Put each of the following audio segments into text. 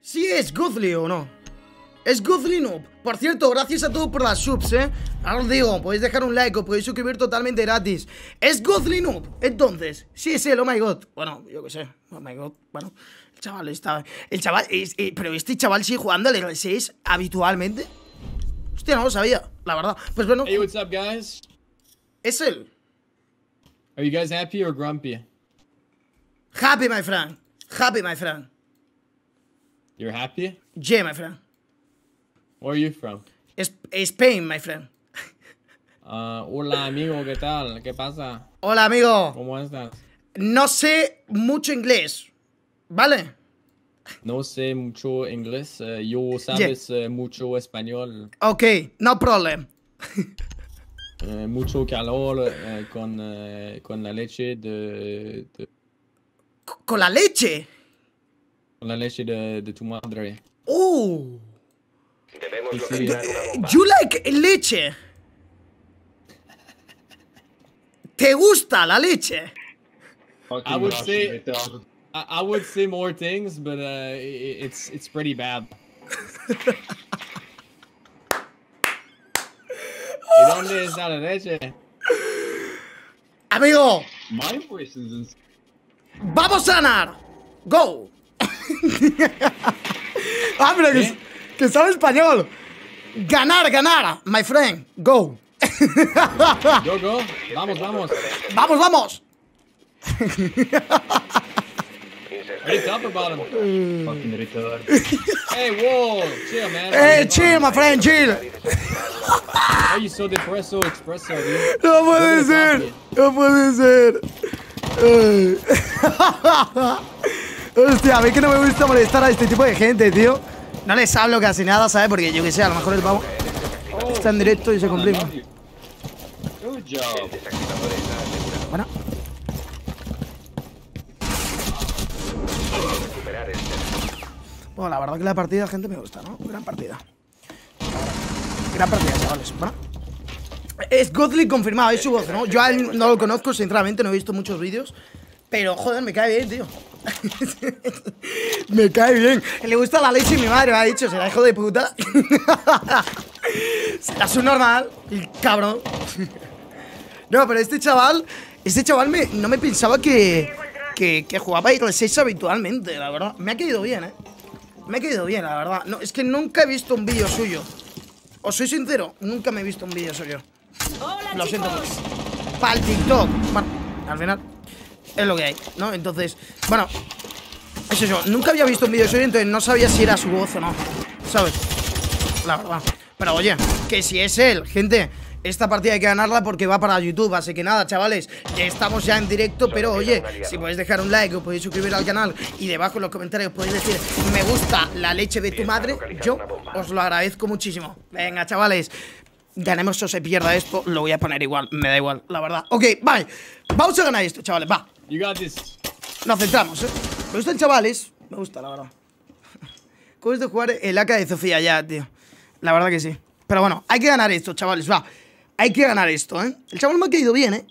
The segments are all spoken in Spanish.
¿Sí es Godly o no? Es Godly Noob. Por cierto, gracias a todos por las subs, Ahora os digo, podéis dejar un like o podéis suscribir totalmente gratis. Es Godly Noob. Entonces, sí es él, oh my god. Bueno, yo qué sé, oh my god. Bueno, el chaval está... El chaval... pero este chaval sigue jugando al R6 habitualmente. Hostia, no lo sabía, la verdad. Pues bueno... Hey, what's up, guys? Es él. Are you guys happy or grumpy? Happy, my friend. Happy, my friend. You're happy? Yeah, my friend. Where are you from? Spain, my friend. Hola, amigo, ¿qué tal? ¿Qué pasa? Hola, amigo. ¿Cómo estás? No sé mucho inglés, ¿vale? No sé mucho inglés. Yo sabes mucho español. Ok, no problem. Mucho calor con la leche ¿Con la leche? con la leche de tu madre. Oh. Sí, You like leche. ¿Te gusta la leche? I would say more things, but it's pretty bad. ¿Y dónde está la leche? Amigo, My voice is vamos a ganar. Go. Ah, pero que sabe español. Ganar, ganar, my friend. Go. Go, go. Vamos, vamos. Vamos, vamos. What are you talking about him? fucking retard. Hey, whoa. Chill, man. Hey, chill, my friend, chill. Why are you so depresso expresso, dude? No puede ser. No puede ser. Ay. Hostia, a mí que no me gusta molestar a este tipo de gente, tío. No les hablo casi nada, ¿sabes? Porque yo que sé, a lo mejor el pavo está en directo y se complica. Good job. Bueno. Bueno, la verdad que la partida, gente, me gusta, ¿no? Gran partida. Gran partida, chavales. Bueno. Es Godly confirmado, es su voz, ¿no? Yo a él no lo conozco, sinceramente, no he visto muchos vídeos. Pero, joder, me cae bien, tío. Me cae bien. Le gusta la leche y mi madre me ha dicho, será hijo de puta. Será su normal, el cabrón. No, pero este chaval no me pensaba que jugaba R6 habitualmente, la verdad. Me ha caído bien, Me ha caído bien, la verdad. No, es que nunca he visto un vídeo suyo. Os soy sincero, nunca me he visto un vídeo suyo. Lo siento mucho. Para el TikTok. Bueno, al final es lo que hay, ¿no? Entonces, bueno, es eso. Nunca había visto un vídeo suyo, entonces no sabía si era su voz o no, ¿sabes? La verdad. Pero oye, que si es él, gente, esta partida hay que ganarla porque va para YouTube. Así que nada, chavales, estamos ya en directo. Pero oye, si podéis dejar un like o podéis suscribir al canal y debajo en los comentarios podéis decir me gusta la leche de tu madre, yo os lo agradezco muchísimo. Venga, chavales, ganemos o se pierda esto, lo voy a poner igual, me da igual, la verdad. Ok, vale, vamos a ganar esto, chavales, va. You got this. Nos centramos, Me gustan, chavales, me gusta, la verdad. ¿Cómo es de jugar el AK de Sofía ya, tío? La verdad que sí. Pero bueno, hay que ganar esto, chavales, va. Hay que ganar esto, El chaval me ha caído bien,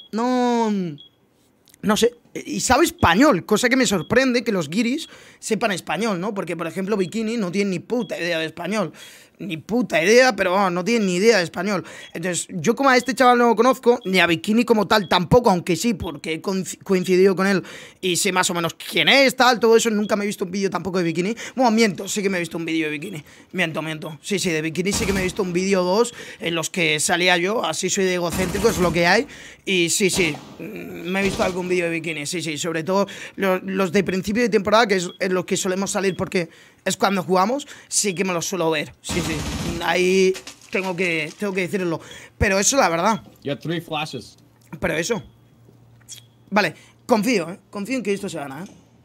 No sé. Y sabe español, cosa que me sorprende que los guiris sepan español, ¿no? Porque, por ejemplo, Bikini no tiene ni puta idea de español. Ni puta idea, pero vamos, no tiene ni idea de español. Entonces, yo como a este chaval no lo conozco, ni a Bikini como tal tampoco, aunque sí, porque he coincidido con él y sé más o menos quién es, tal, todo eso. Nunca me he visto un vídeo tampoco de Bikini. Bueno, miento, sí que me he visto un vídeo de Bikini. Miento. Sí, de Bikini sí que me he visto un vídeo o dos en los que salía yo, así soy de egocéntrico, es lo que hay. Y sí, me he visto algún vídeo de Bikini, sí, sobre todo los de principio de temporada, que es en los que solemos salir porque es cuando jugamos, sí que me los suelo ver, sí, ahí tengo que decirlo, pero eso la verdad. You have 3 flashes. Pero eso, vale, confío en que esto se gana,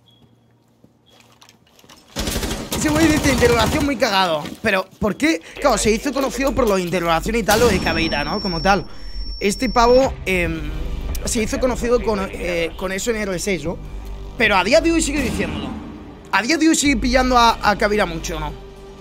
Ese güey dice interrogación muy cagado, pero ¿por qué? Claro, se hizo conocido por lo de interrogación y tal, lo de Caveira, ¿no? Como tal. Este pavo se hizo conocido con eso en R6, ¿no? Pero a día de hoy sigue diciéndolo. A día de hoy sigue pillando a Caveira mucho, ¿no?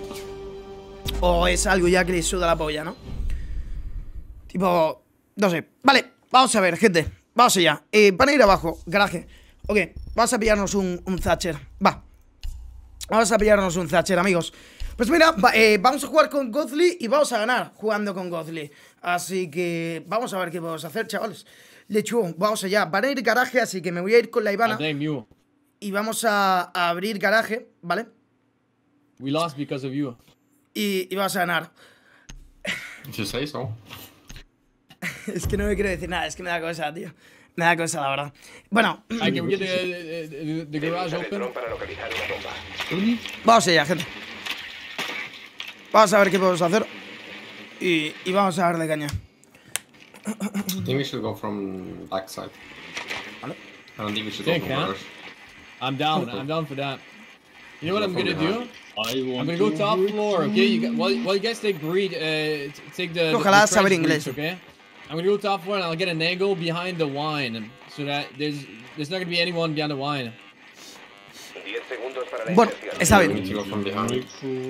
O es algo ya que le suda la polla, ¿no? Tipo, no sé. Vale, vamos a ver, gente. Vamos allá. Van a ir abajo, garaje. Ok, vamos a pillarnos un Thatcher. Va. Vamos a pillarnos un Thatcher, amigos. Pues mira, vamos a jugar con Godly y vamos a ganar jugando con Godly. Así que vamos a ver qué podemos hacer, chavales. Lechu, vamos allá. Van a ir garaje, así que me voy a ir con la Ivana. Y vamos a abrir garaje, ¿vale? We lost because of you. Y vamos a ganar. If you say so. Es que no me quiero decir nada, es que me da cosa, tío. Me da cosa, la verdad. Bueno. I can get the garage open. Vamos allá, gente. Vamos a ver qué podemos hacer. Y vamos a darle caña. I think we should go from backside. Vale. I don't think we should go from garage. I'm down for that. You know what I'm gonna do? I'm I'm gonna go top floor, okay? While you guys take take the Ojalá trench saber breach, inglés. okay? I'm gonna go top floor and I'll get an angle behind the wine, so that there's not gonna be anyone behind the wine. 10 segundos para la Bueno, inserción. está We bien. need to go from behind.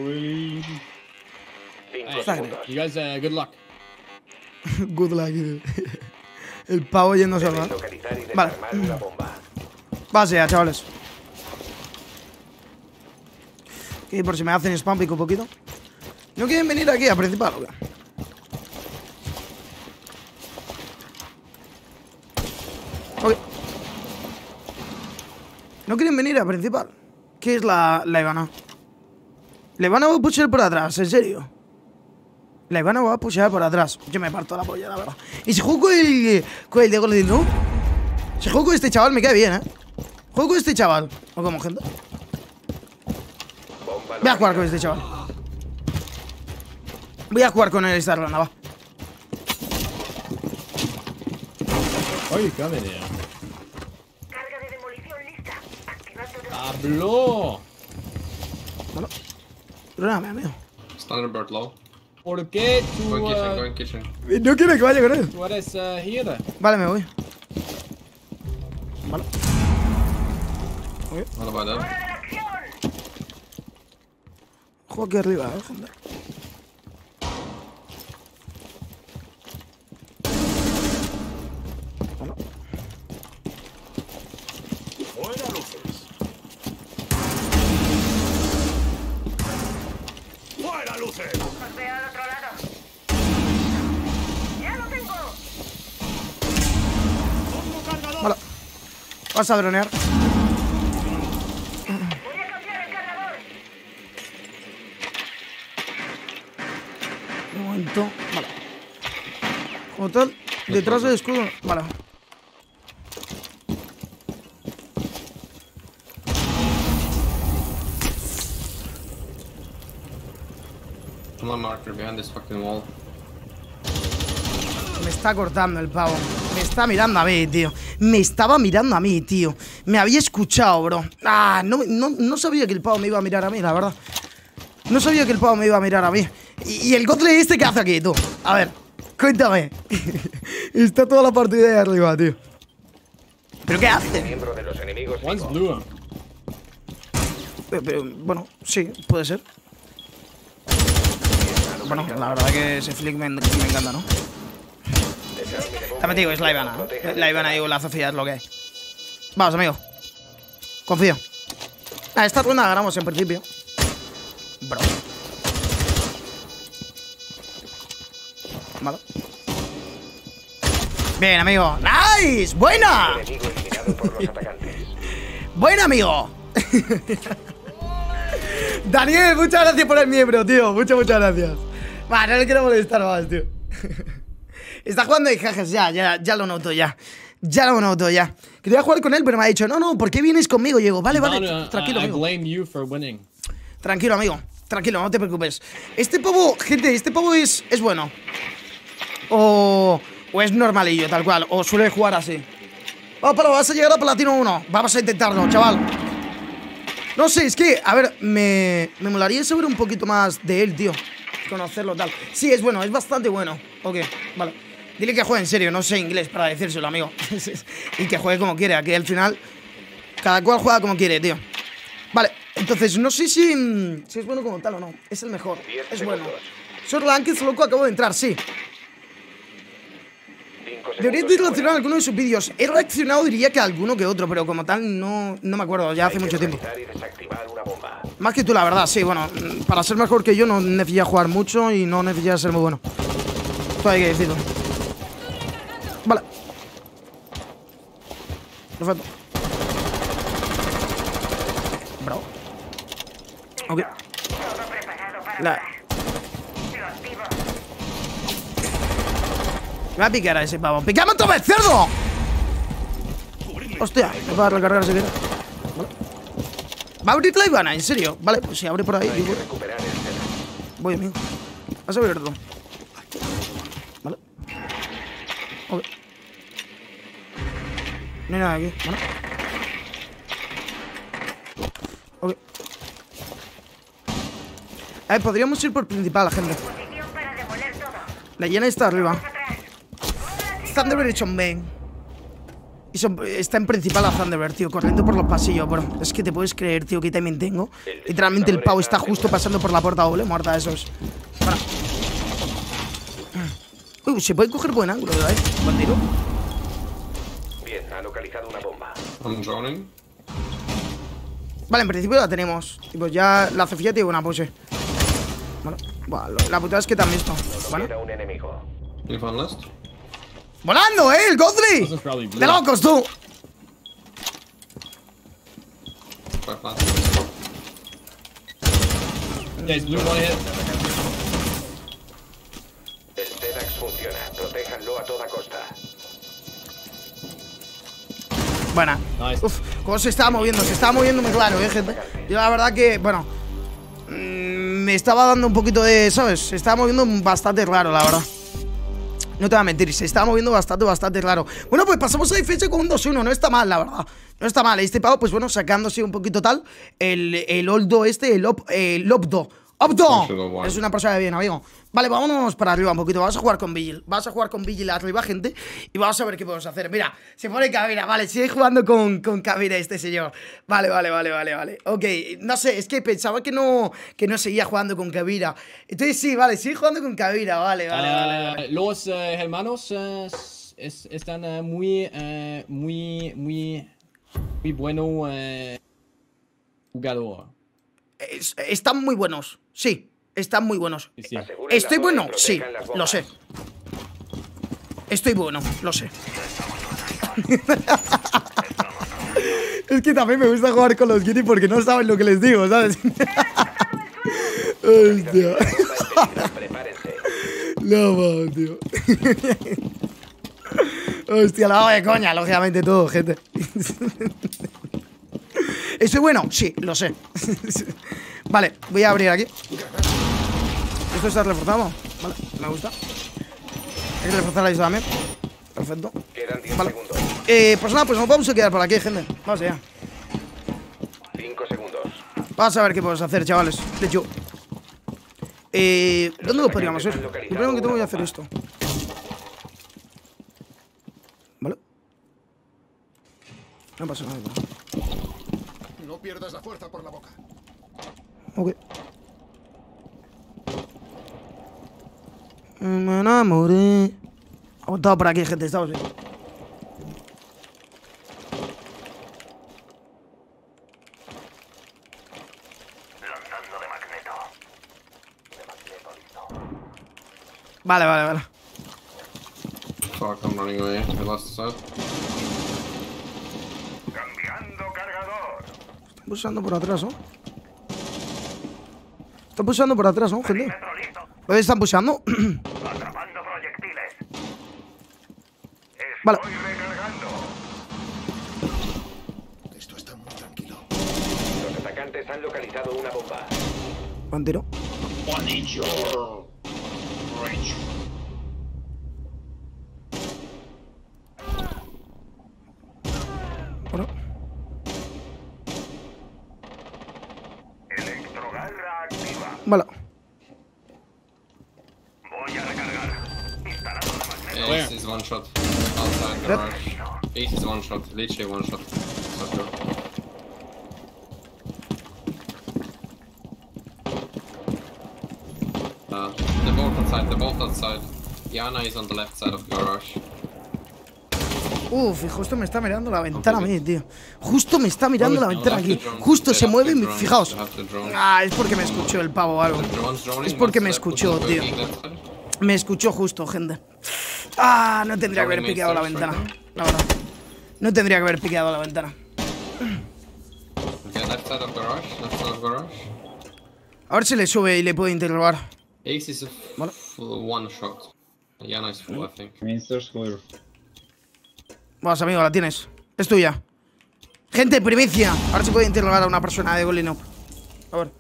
5 Hey, segundos. you guys, good luck. Good luck. El pavo yéndose al bar. Localizar y Vale. desarmar una bomba. Vamos allá, chavales. Ok, por si me hacen spam pico un poquito. ¿No quieren venir aquí a principal o qué? Ok. ¿No quieren venir a principal? ¿Qué es la Ivana? ¿Le van a pushear por atrás? ¿En serio? La Ivana va a pushear por atrás. Yo me parto la polla, la verdad. ¿Y si juego con el de Golden, no? Si juego con este chaval me cae bien, ¿eh? Juego con este chaval. ¿O como gente? Bomba Voy a jugar con este chaval. Voy a jugar con él esta ronda, va. Why are you coming here? Carga de demolición lista. Activando Pablo! Bueno. Perdóname, amigo. Thunderbird low. ¿Por qué Go in tú kitchen. No quiere que vaya con él. tú eres here? Vale, me voy. Vale. What about that? ¡Hora de la acción! Juego aquí arriba, gente. Bueno. Os veo al otro lado. ¡Ya lo tengo! Vale. Vas a dronear. Voy a cambiar el cargador. Un momento. Vale. Como tal, detrás del escudo. Vale. I'm on marker behind this fucking wall. Me está cortando el pavo. Me está mirando a mí, tío. Me estaba mirando a mí, tío. Me había escuchado, bro. Ah, no sabía que el pavo me iba a mirar a mí, la verdad. No sabía que el pavo me iba a mirar a mí. ¿Y el Godly este qué hace aquí, tú? A ver, cuéntame. Está toda la partida de arriba, tío. ¿Pero qué hace? miembro de los enemigos. One's vivo. blue. Pero, bueno, sí, puede ser. Bueno, la verdad que ese flick me encanta, ¿no? También te digo, es la Ivana, ¿no? La Ivana, digo, la Sofía es lo que hay. Vamos, amigo. Confío. Esta ronda ganamos en principio. Bro. Vale. Bien, amigo. ¡Nice! ¡Buena! Enemigo eliminado por los atacantes. ¡Buena, amigo! Daniel, muchas gracias por el miembro, tío. Muchas gracias. Va, no le quiero molestar más, tío. Está jugando de jajas, ya lo noto, ya. Ya lo noto, ya. Quería jugar con él, pero me ha dicho, no, ¿por qué vienes conmigo? Y digo, vale, No, tranquilo, I amigo. blame you for winning. Tranquilo, amigo. Tranquilo, no te preocupes. Este pavo, gente, este pavo es bueno. O es normalillo, tal cual. O suele jugar así. Vamos, pero vas a llegar a Platino 1. Vamos a intentarlo, chaval. No sé, es que, a ver, me molaría saber un poquito más de él, tío. Conocerlo, tal. Sí, es bueno, es bastante bueno. Ok, vale. Dile que juegue en serio, no sé inglés para decírselo, amigo. Y que juegue como quiere. Aquí al final, cada cual juega como quiere, tío. Vale, entonces no sé si es bueno como tal o no. Es el mejor, 10 es bueno. segundos. Sor Rankings, loco, acabo de entrar, sí. Debería de reaccionar a alguno de sus vídeos. He reaccionado, diría que a alguno que otro, pero como tal no me acuerdo, ya hace mucho tiempo. Más que tú, la verdad, sí, bueno, para ser mejor que yo no necesitas jugar mucho y no necesitas ser muy bueno. Esto hay que decirlo. Vale. Perfecto. Bravo. Ok. Todo preparado para La... volar. Lo activo. Me va a picar a ese pavo. ¡Pícame otra vez, cerdo! Hostia, me va a recargar si quiere. Vale. ¿Va a abrir la Ivana? ¿En serio? Vale, pues si abre por ahí, yo voy, amigo. Vas a abrirlo. Vale. Ok. No hay nada aquí, ¿vale? Ok. A ver, podríamos ir por principal, gente. Posición para demoler todo. La llena está arriba. Atrás. Thunderbird hecho un main. Está en principal a Thunderbird, tío, corriendo por los pasillos, bro. Es que te puedes creer, tío, que también tengo. Literalmente el pavo está justo pasando por la puerta doble, muerta, eso es. Bueno. Uy, se puede coger buen ángulo, ¿verdad? Buen tiro. Bien, ha localizado una bomba. I'm droning. Vale, en principio la tenemos. Y pues ya la Sofía tiene buena pose. Vale. Bueno, la putada es que te han visto. Vale. Queda un enemigo. You found last? ¡Volando, el Godfrey! This one's probably blue. ¡De locos, tú! Quite flat. Guys, blue one hit. El TEDx funciona. Protéjanlo a toda costa. Buena. Nice. Uf, cómo se estaba moviendo muy claro, gente. Yo la verdad que, bueno, me estaba dando un poquito de, ¿sabes? Se estaba moviendo bastante raro, la verdad. No te voy a mentir, se estaba moviendo bastante raro. Bueno, pues pasamos a defensa con un 2-1, no está mal, la verdad. No está mal, este pavo, pues bueno, sacándose un poquito tal. El Oldo este, el Obdo. ¡Obdo! Es una persona de bien, amigo. Vale, vámonos para arriba un poquito. Vamos a jugar con Vigil. Vas a jugar con Vigil arriba, gente. Y vamos a ver qué podemos hacer. Mira, se pone Kavira. Vale, sigue jugando con Kavira este señor. Vale. Ok, no sé, es que pensaba que no seguía jugando con Kavira. Entonces sí, vale, sigue jugando con Kavira. Vale. Los hermanos están muy bueno jugador. Están muy buenos, sí. Están muy buenos. Sí. Aseguren ¿Estoy la zona bueno? y Sí, protejan las lo bombas. sé. Estoy bueno, lo sé. Es que también me gusta jugar con los Guinea porque no saben lo que les digo, ¿sabes? Hostia. Prepárense. No, va, tío. Hostia, la hago de coña, lógicamente todo, gente. ¿Estoy bueno? Sí, lo sé. Vale, voy a abrir aquí. Esto está reforzado. Vale, me gusta. Hay que reforzar esto también. Perfecto. Quedan 10 Vale. segundos. Pues nada, pues nos vamos a quedar por aquí, gente. Vamos allá. 5 segundos. Vamos a ver qué podemos hacer, chavales. De hecho, ¿dónde lo podríamos ir? Lo primero que tengo que hacer esto. Vale. No pasa nada. No pierdas la fuerza por la boca. Ok. Me enamoré. Aguantado por aquí, gente. Estamos bien. Lanzando de magneto. Vale. Fuck, I'm running away. I lost the side. Cambiando cargador. Están pulsando por atrás, ¿no? Están pulsando por atrás, ¿no, gente? Listo. ¿Dónde están pulsando? Atrapando proyectiles. Vale. Recargando. Esto está muy tranquilo. Los atacantes han localizado una bomba. Buen tiro. Bueno. Electrogarra activa. Vale. Voy a recargar. Instalando de magneto. Where? Ace is one shot. Outside garage. Ace is one shot. Literally one shot. So good. They're both outside. Yana is on the left side of the garage. Uf, y justo me está mirando la ventana a mí, tío. Justo me está mirando la ventana aquí. Justo se mueve, fijaos. Ah, es porque me escuchó el pavo o algo. Es porque me escuchó, tío. Me escuchó justo, gente. Ah, no tendría que haber piqueado la ventana, la verdad. No tendría que haber piqueado la ventana. A ver si le sube y le puede interrogar. Ace is a full one shot. Yana is full, I think. Main stairs clear. Vamos, amigo, la tienes. Es tuya. Gente, primicia. Ahora se puede interrogar a una persona de Golden Up. A ver.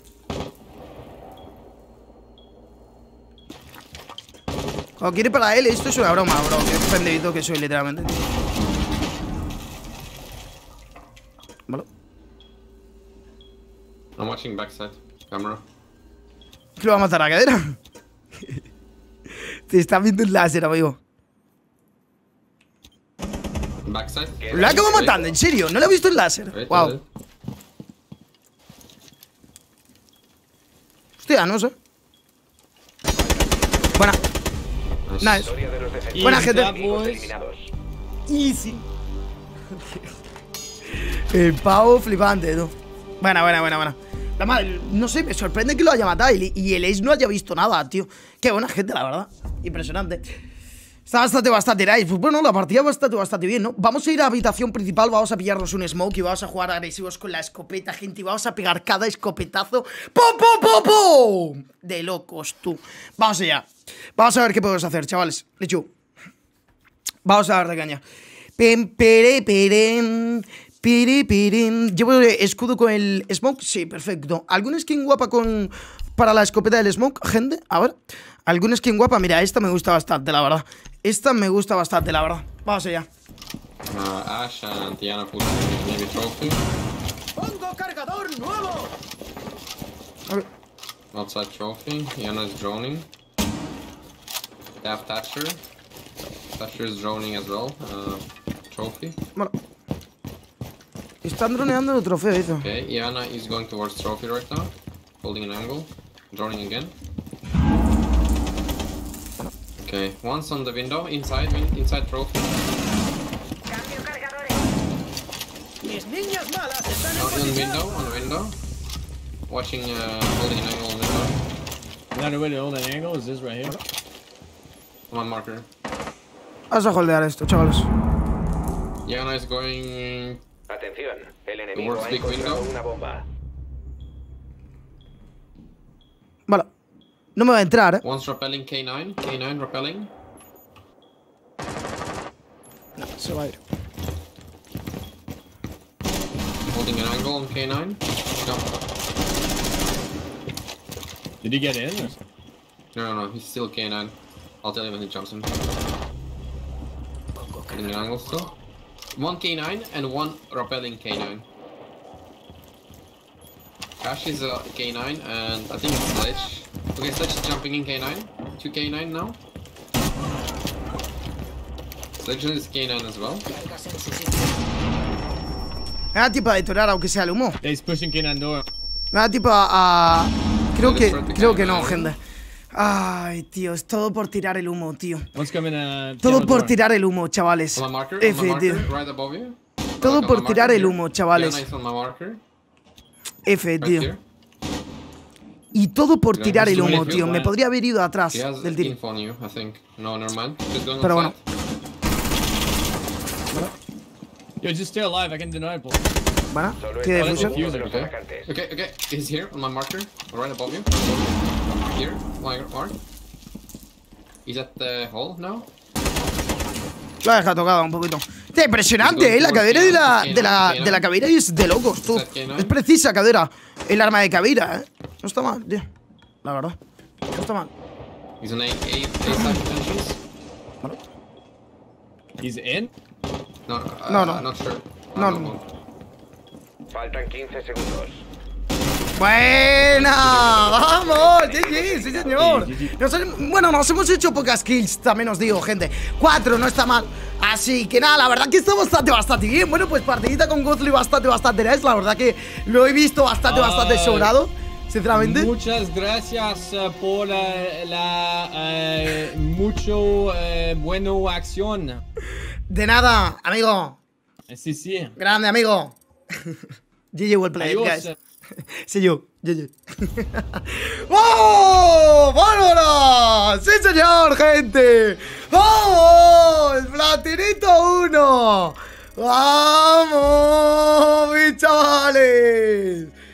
Cuando quiere para él, esto es una broma, bro. Qué pendejito que soy, literalmente. Vale. I'm watching backside camera. ¿Qué lo va a matar a cadera? Te está viendo un láser, amigo. Backside. Lo acabo matando, en serio. No lo he visto el láser. Wait, Wow. wait. Hostia, no sé. Buena. Nice. Historia de los defensores. Buena gente. Enemigos eliminados. Easy. El pavo flipante, tú. Buena. La madre, no sé, me sorprende que lo haya matado y el Ace no haya visto nada, tío. Qué buena gente, la verdad. Impresionante. Está bastante nice. Pues bueno, la partida bastante bien, ¿no? Vamos a ir a la habitación principal, vamos a pillarnos un smoke y vamos a jugar agresivos con la escopeta, gente. Y vamos a pegar cada escopetazo. ¡Pum, pum, pum, pum! De locos, tú. Vamos allá. Vamos a ver qué podemos hacer, chavales. Lechu. Vamos a dar de caña. ¿Llevo escudo con el smoke? Sí, perfecto. ¿Algún skin guapa para la escopeta del smoke, gente? A ver. ¿Algún skin guapa? Mira, esta me gusta bastante, la verdad. Vamos allá. Ash and Yana put maybe trophy. ¡Pongo cargador nuevo! A ver. Outside trophy. Yana is droning. They have Thatcher. Thatcher is droning as well. Trophy. Bueno. Están droneando el trofeo, dice. Okay, Yana is going towards trophy right now. Holding an angle. Droning again. Okay, once on the window, inside trophy. Cambio cargadores. Mis niñas malas están On window. Watching, holding an angle on window. Another way to hold an angle is this right here. On my marker. Vamos a holdear esto, chavales. Yana is going. Atención, el enemigo Towards ha big encontrado window. una bomba. Vale. No me va a entrar, Once rappelling K9. K9 rappelling. No, se va a ir. Holding an angle on K9. No. Did he get in? No, he's still K9. I'll tell you when he jumps in. Holding an angle still. One K9 and one rappelling K9. Ash is a K9 and I think it's Sledge. Okay, Sledge is jumping in K9. 2 K9 now. Sledge is K9 as well. Me da tiempo a detonar, aunque sea el humo. He's pushing K9 door. Me da tiempo a... Creo que no, gente. Ay, tío, es todo por tirar el humo, tío. One's coming, Todo piano por door. tirar el humo, chavales. On my marker, F, tío. right above you. Todo On por my tirar marker el here. humo, chavales. Yana is on my marker. F, Right tío. here. Y todo por Yeah, tirar el he's humo, doing it tío. real Me well. podría haber ido atrás He has del tiro. info on you, I think. No, never mind. He's going Pero outside. Yo, just stay alive. I can deny it. Bueno, Solo ¿qué está defusión? uno de los Okay. atacantes. Okay. He's here on my marker, right above you. Here, my mark. He's at the hole now. Lo ha dejado tocado un poquito. Tío, impresionante, la cadera de la Caveira es de locos, tú. Es precisa cadera. El arma de Caveira, No está mal, tío. La verdad. No está mal. He's on A-side potentials. He's in? No, No. not sure. No. Faltan 15 segundos. ¡Buena! ¡Vamos! ¡Sí, señor! Nos hemos hecho pocas kills, también os digo, gente. 4, no está mal. Así que nada, la verdad que está bastante bien. Bueno, pues partidita con Godly bastante nice. La verdad que lo he visto bastante sobrado, sinceramente. Muchas gracias por la mucho buena acción. De nada, amigo. Sí, sí. Grande, amigo. GG, well played, Adiós. guys. See you. GG. ¡Oh! ¡Vámonos! ¡Sí, señor, gente! ¡Oh! ¡El platinito 1! ¡Vamos!